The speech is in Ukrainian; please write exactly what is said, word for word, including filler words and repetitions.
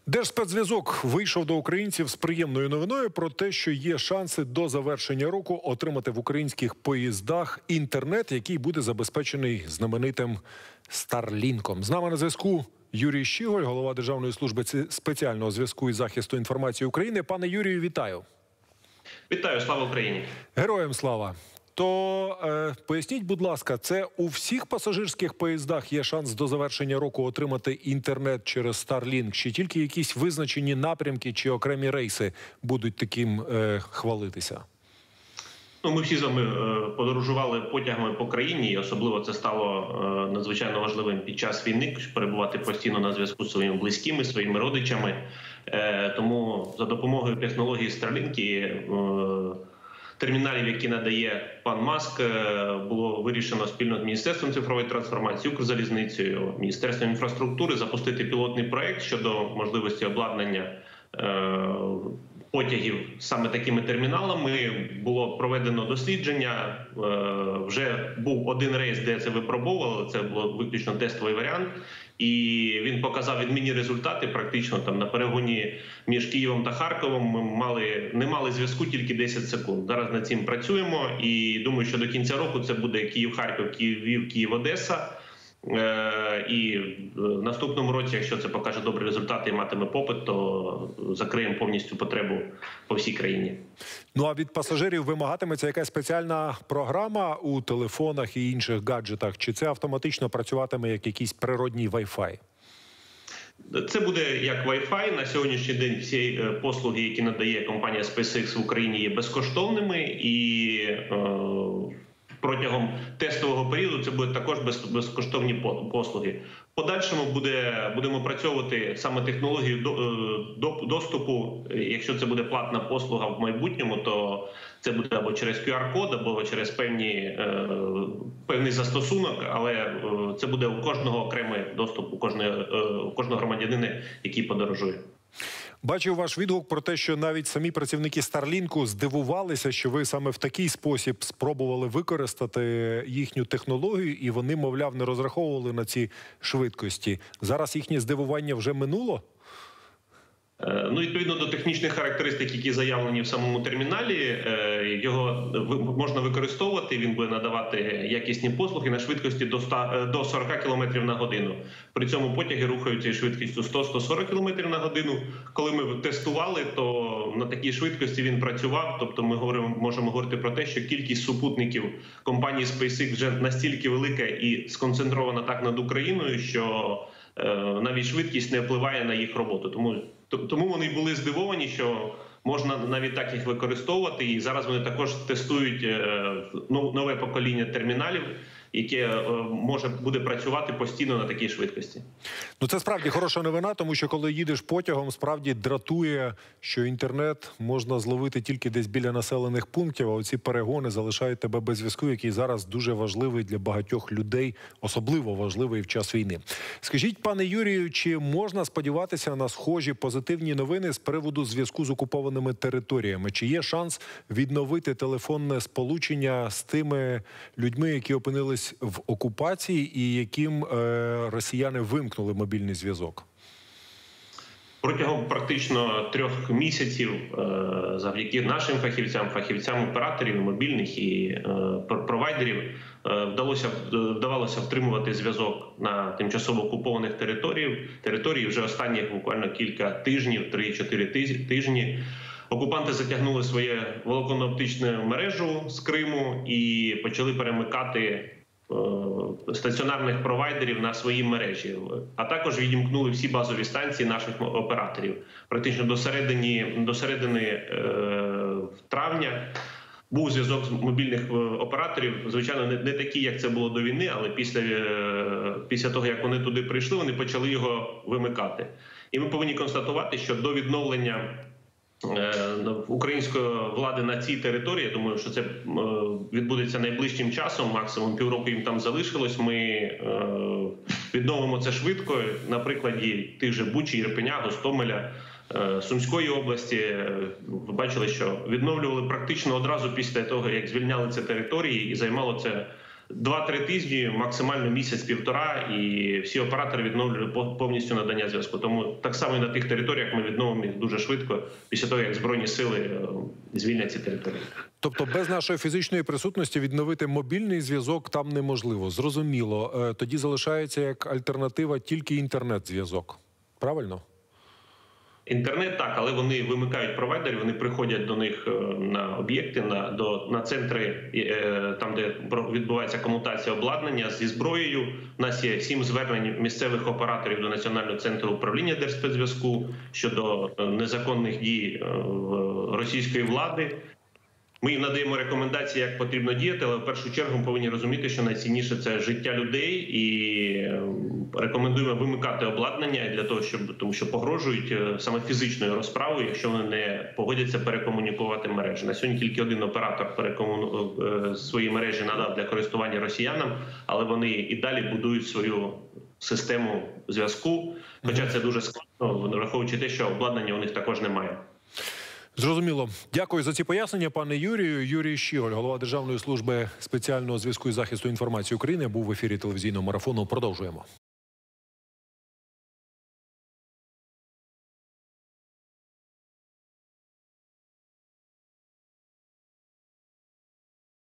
Держспецзв'язок вийшов до українців з приємною новиною про те, що є шанси до завершення року отримати в українських поїздах інтернет, який буде забезпечений знаменитим Старлінком. З нами на зв'язку Юрій Щіголь, голова Державної служби спеціального зв'язку і захисту інформації України. Пане Юрію, вітаю. Вітаю, слава Україні. Героям слава. То е, поясніть, будь ласка, це у всіх пасажирських поїздах є шанс до завершення року отримати інтернет через Starlink? Чи тільки якісь визначені напрямки чи окремі рейси будуть таким е, хвалитися? Ну, ми всі з вами е, подорожували потягами по країні, і особливо це стало е, надзвичайно важливим під час війни, перебувати постійно на зв'язку з своїми близькими, своїми родичами. Е, тому за допомогою технології Starlink е, терміналів, які надає пан Маск, було вирішено спільно з Міністерством цифрової трансформації, Укрзалізницею, Міністерством інфраструктури запустити пілотний проект щодо можливості обладнання потягів саме такими терміналами. Було проведено дослідження, вже був один рейс, де це випробовували, це було виключно тестовий варіант. І він показав відмінні результати. Практично там на перегоні між Києвом та Харковом ми мали не мали зв'язку тільки десять секунд. Зараз над цим працюємо і думаю, що до кінця року це буде Київ-Харків, Київ-Львів, Київ-Одеса. Е, і в наступному році, якщо це покаже добрі результати і матиме попит, то закриємо повністю потребу по всій країні. Ну а від пасажирів вимагатиметься якась спеціальна програма у телефонах і інших гаджетах? Чи це автоматично працюватиме як якийсь природній Wi-Fi? Це буде як Wi-Fi. На сьогоднішній день всі послуги, які надає компанія SpaceX в Україні, є безкоштовними. І е, протягом тестового періоду це будуть також безкоштовні послуги. В подальшому буде, будемо працьовувати саме технологію доступу. Якщо це буде платна послуга в майбутньому, то це буде або через ку ар код, або через певні, е, певний застосунок, але е, це буде у кожного окремий доступ, у кожного, е, у кожного громадянина, який подорожує. Бачив ваш відгук про те, що навіть самі працівники Старлінку здивувалися, що ви саме в такий спосіб спробували використати їхню технологію, і вони, мовляв, не розраховували на ці швидкості. Зараз їхнє здивування вже минуло? Ну, відповідно до технічних характеристик, які заявлені в самому терміналі, його можна використовувати, він буде надавати якісні послуги на швидкості до сорока кілометрів на годину. При цьому потяги рухаються швидкістю сто - сто сорок кілометрів на годину. Коли ми тестували, то на такій швидкості він працював. Тобто ми говоримо, можемо говорити про те, що кількість супутників компанії SpaceX вже настільки велика і сконцентрована так над Україною, що навіть швидкість не впливає на їх роботу. Тому Тому вони були здивовані, що можна навіть так їх використовувати. І зараз вони також тестують нове покоління терміналів, яке може буде працювати постійно на такій швидкості. Ну це справді хороша новина, тому що коли їдеш потягом, справді дратує, що інтернет можна зловити тільки десь біля населених пунктів, а оці перегони залишають тебе без зв'язку, який зараз дуже важливий для багатьох людей, особливо важливий в час війни. Скажіть, пане Юрію, чи можна сподіватися на схожі позитивні новини з приводу зв'язку з окупованими територіями? Чи є шанс відновити телефонне сполучення з тими людьми, які опинились в окупації і яким е, росіяни вимкнули мобільний зв'язок? Протягом практично трьох місяців е, завдяки нашим фахівцям, фахівцям операторів, мобільних і е, провайдерів е, вдалося, вдавалося втримувати зв'язок на тимчасово окупованих територіях. Території вже останніх буквально кілька тижнів, три-чотири тижні. Окупанти затягнули своє волоконно-оптичну мережу з Криму і почали перемикати стаціонарних провайдерів на свої мережі, а також відімкнули всі базові станції наших операторів. Практично до середини, до середини е, травня був зв'язок з мобільних операторів, звичайно, не, не такий, як це було до війни, але після, е, після того, як вони туди прийшли, вони почали його вимикати. І ми повинні констатувати, що до відновлення української влади на цій території, я думаю, що це відбудеться найближчим часом, максимум півроку їм там залишилось, ми відновимо це швидко, на прикладі тих же Бучі, Ірпеня, Гостомеля, Сумської області. Ви бачили, що відновлювали практично одразу після того, як звільняли ці території, і займало це два-три тижні, максимально місяць-півтора, і всі оператори відновлюють повністю надання зв'язку. Тому так само і на тих територіях ми відновимо їх дуже швидко, після того, як Збройні сили звільнять ці території. Тобто без нашої фізичної присутності відновити мобільний зв'язок там неможливо. Зрозуміло. Тоді залишається як альтернатива тільки інтернет-зв'язок. Правильно? Інтернет так, але вони вимикають провайдерів, вони приходять до них на об'єкти, на, до, на центри, е, там, де відбувається комутація обладнання зі зброєю. У нас є сім звернень місцевих операторів до Національного центру управління Держспецзв'язку щодо незаконних дій російської влади. Ми їм надаємо рекомендації, як потрібно діяти, але в першу чергу ми повинні розуміти, що найцінніше – це життя людей, і рекомендуємо вимикати обладнання для того, щоб, тому що погрожують саме фізичною розправою, якщо вони не погодяться перекомунікувати мережі. На сьогодні тільки один оператор перекому... свої мережі надав для користування росіянам, але вони і далі будують свою систему зв'язку, хоча це дуже складно, враховуючи те, що обладнання у них також немає. Зрозуміло. Дякую за ці пояснення, пане Юрію. Юрій Щіголь, голова Державної служби спеціального зв'язку і захисту інформації України, був в ефірі телевізійного марафону. Продовжуємо.